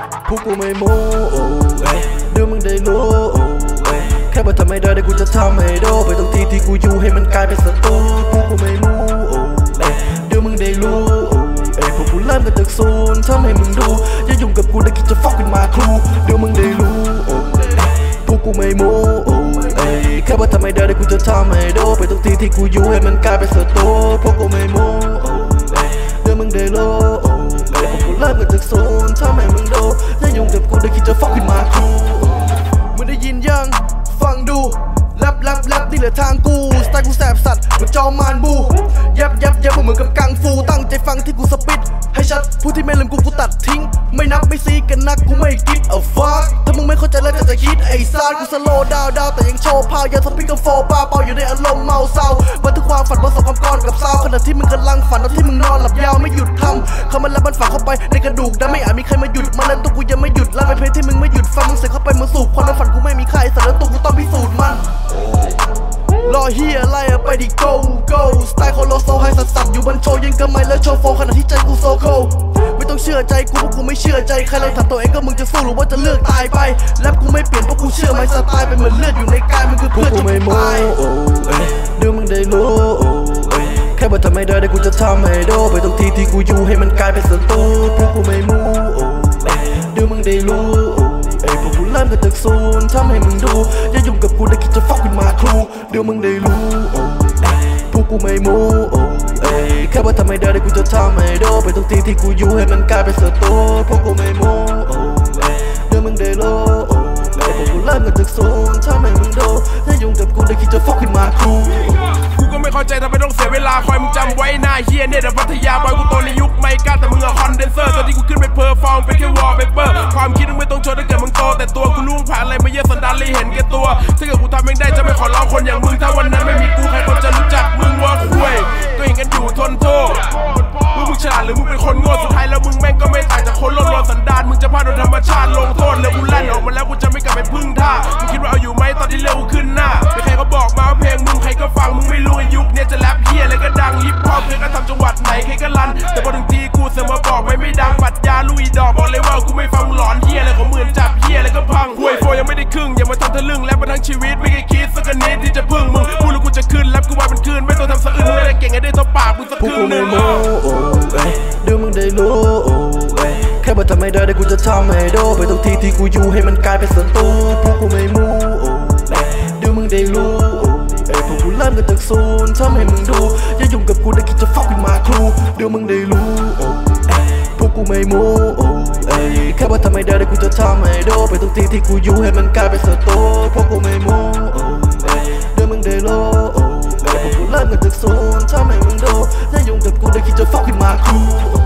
พวกกูไม่โม้เดี๋ยวมึงได้รู้แค่ว่าทำไม่ได้เดี๋ยวกูจะทำให้โดไปตรงที่กูอยู่ให้มันกลายเป็นศัตรูพวกกูไม่โม้เดี๋ยวมึงได้รู้พวกกูเริ่มกันจากศูนย์ทำให้มึงดูอย่ายุ่งกับกูได้คิดจะฟอกขึ้นมาครูเดี๋ยวมึงได้รู้พวกกูไม่โม้แค่ว่าทำไม่ได้เดี๋ยวกูจะทำให้โดไปตรงที่กูอยู่ให้มันกลายเป็นศัตรูพวกกูไม่โม้เดี๋ยวมึงได้รู้พวกกูเริ่มกันจากศูนย์ทำให้มึงดูอย่ายุ่งกับกูได้คิดจะฟอกขึ้นมาครูมึงได้ยินยังฟังดูแรปนี่เหลือทางกูสไตล์กูแสบสัตว์เหมือนจอมานบูยับเหมือนกับกังฟูตั้งใจฟังที่กูสปิดให้ชัดผู้ที่ไม่ลืมกูตัดทิ้งไม่นับไม่ซีกันนักกูไม่คิดฟักถ้ามึงไม่เข้าใจแล้วจะคิดไอ้ซาดกูสโลว์ดาวแต่ยังโชว์พาวอย่าสปิกกับโฟปาเป่าอยู่ในอารมณ์เมาเศร้าบันทึกความฝันผสมความก้อนกับเศร้าขณะที่มึงกำลังฝันตอนที่มึงนอนหลับยาวไม่หยุดทำคำมันแล้วมันฝังเข้าไปในกระดูกดำไม่อาจมีใครมาหยุดมันแล้วตัวกูยังไม่หยุดแล้วเป็นเพลงที่มึงไม่หยุดฟังมึงเสียเข้าไปมึงสู่ความฝันกูไม่มีใครแต่แล้วตัวกูต้องพิสูจน์มันรอเฮียอะไรไปดิ go สไตล์โคโลโซให้สัตว์อยู่บนโชว์ยังกำไมแล้วโชว์โฟขณะที่ใจกูโซโคไม่ต้องเชื่อใจกูเพราะกูไม่เชื่อใจใครเลยถามตัวเองก็มึงจะสู้หรือว่าจะเลือกตายไปแรปกูไม่เปลี่ยนเพราะกูเชื่อไม้สไตล์เป็นเหมือนเลือดอยู่ในกายมึงคือเพื่อนที่ไม่ตายเดี๋ยวมึงได้รู้แค่ว่าทำไม่ได้เดี๋ยวกูจะทำให้โดไปตรงที่กูอยู่ให้มันกลายเป็นศัตรูพวกกูไม่โม้เดี๋ยวมึงได้รู้พวกกูเริ่มกันจากศูนย์ทำให้มึงดูอย่ายุ่งกับกูได้คิดจะฟอกขึ้นมาครูเดี๋ยวมึงได้รู้พวกกูไม่โม้แค่ว่าทำไม่ได้เดี๋ยวกูจะทำให้โดไปตรงที่กูอยู่ให้มันกลายเป็นศัตรูพวกกูไม่โม้เดี๋ยวมึงได้รู้พวกกูเริ่มกันจากศูนย์ทำให้มึงดูอย่ายุ่งกับกูได้คิดจะฟอกขึ้นมาครูกูก็ไม่เข้าใจทำไมต้องเสียเวลาคอยมึงจำไว้หน้าเฮียเนี่ยแต่พัทยาบอยกูโตในยุคไม่กล้าแต่มึงอะคอนเดนเซอร์ตอนที่กูขึ้นไปเพอร์ฟอร์มเป็นแค่วอลเปเปอร์ความคิดมึงไม่ต้องโชว์ถ้าเกิดมึงโตแต่ตัวกูล่วงผ่านอะไรมาเยอะสันดานเลยเห็นแก่ตัวถ้าเกิดกูทำเองได้จะไม่ขอร้องคนอย่างมึงถ้าวันนั้นไม่มีกูใครคนจะรู้จักมึงว่าคุยก็อย่างกันอยู่ทนโทษมึงฉลาดหรือมึงเป็นคนโง่สุดท้ายแล้วมึงแม่งก็ไม่ต่างจากคนโลดสันดานมึงจะพลาดโดนธรรมชาติลงโทษแล้วกูลั่นออกมาแล้วกูจะไม่กลับไปพึ่งท่ามึงคิดว่าเอาอยู่ไหมตอนที่เร็วขึ้นหน้าไม่ใครก็บอกมาว่าเพลงมึงใครก็ฟังมึงไม่รู้ยุคเนี่ยจะแรปเฮียอะไรก็ดังฮิปฮอปเพลงก็ทำจังหวัดไหนใครก็ลั่นแต่พอถึงทีกูเสมาบอกไม่ดังปัดยาลุยดอกบอกเลยว่ากูไม่ฟังหลอนเฮียอะไรของมือจับเฮียอะไรก็พังห่วยโฟยังไม่ได้ครึ่งอย่ามาทำทะลึ่งแล้วมาทั้งชีวิตไม่เคยคิดสักนิดที่จะพึ่งมึงพูดแล้วกูจะขึ้นแรปกูว่าเป็นคืนไม่ต้องทำสะอึกไม่ได้เก่งไอ้ได้เท่าปากมึงสักครึ่งนึงเดี๋ยวมึงได้รู้แค่ว่าทำไม่ได้เดี๋ยวกูจะทำให้โดไปตรงที่กูอยู่ให้มันกลายเป็นศัตรูพวกกูไม่โม้เดี๋ยวมึงได้รู้พวกกูเริ่มกันจากศูนย์ทำให้มึงดูอย่ายุ่งกับกูได้คิดจะฟอกขึ้นมาครูเดี๋ยวมึงได้รู้พวกกูไม่โม้แค่ว่าทำไม่ได้เดี๋ยวกูจะทำให้โดไปตรงที่กูอยู่ให้มันกลายเป็นศัตรูพวกกูไม่โม้เดี๋ยวมึงได้รู้พวกกูเริ่มกันจากศูนย์ทำให้มึงดูอย่ายุ่งกับกูได้คิดจะฟอกขึ้นมาครู